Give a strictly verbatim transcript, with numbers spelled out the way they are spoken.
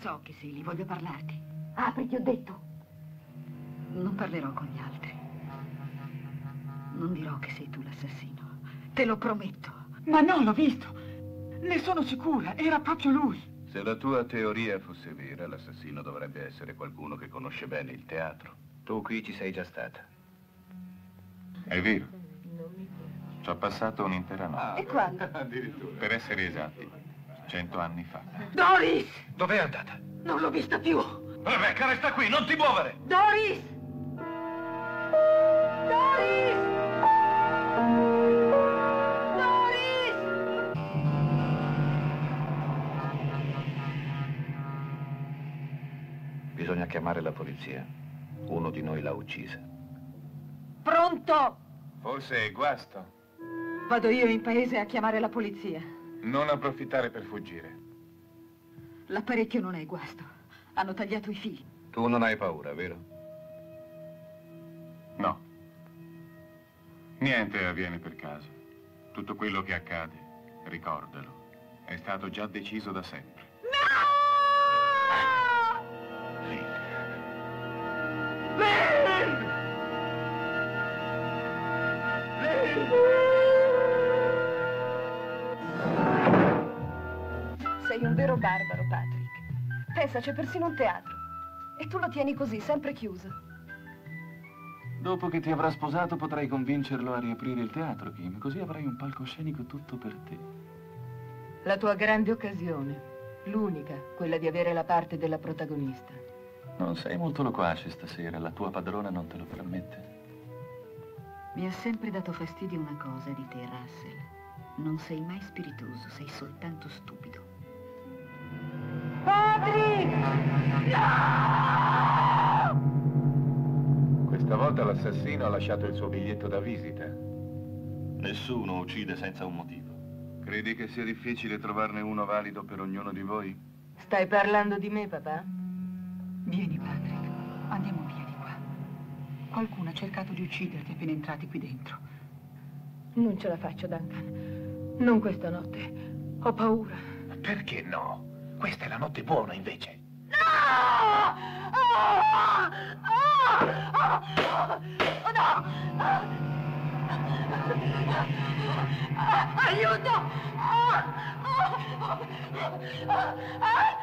so che sei lì, voglio parlarti. Apri, ti ho detto. Non parlerò con gli altri. Non dirò che sei tu l'assassino. Te lo prometto. Ma no, l'ho visto. Ne sono sicura, era proprio lui. Se la tua teoria fosse vera, l'assassino dovrebbe essere qualcuno che conosce bene il teatro. Tu qui ci sei già stata. È vero. Ci ho passato un'intera notte. E quando? Addirittura. Per essere esatti, cento anni fa. Doris! Dov'è andata? Non l'ho vista più. Rebecca, resta qui, non ti muovere! Doris! Doris! Doris! Bisogna chiamare la polizia. Uno di noi l'ha uccisa. Pronto? Forse è guasto. Vado io in paese a chiamare la polizia. Non approfittare per fuggire. L'apparecchio non è guasto. Hanno tagliato i fili. Tu non hai paura, vero? No. Niente avviene per caso. Tutto quello che accade, ricordalo, è stato già deciso da sempre. Sei un vero barbaro, Patrick. Pensa, c'è persino un teatro. E tu lo tieni così, sempre chiuso. Dopo che ti avrà sposato potrai convincerlo a riaprire il teatro, Kim. Così avrai un palcoscenico tutto per te. La tua grande occasione. L'unica, quella di avere la parte della protagonista. Non sei molto loquace stasera, la tua padrona non te lo permette. Mi ha sempre dato fastidio una cosa di te, Russell. Non sei mai spiritoso, sei soltanto stupido. Patrick! No! Questa volta l'assassino ha lasciato il suo biglietto da visita. Nessuno uccide senza un motivo. Credi che sia difficile trovarne uno valido per ognuno di voi? Stai parlando di me, papà? Vieni, Patrick. Andiamo via di qua. Qualcuno ha cercato di ucciderti appena entrati qui dentro. Non ce la faccio, Duncan. Non questa notte. Ho paura. Perché no? Questa è la notte buona, invece. No! Oh! Oh! Oh! No! Aiuto! Oh! Oh! Oh!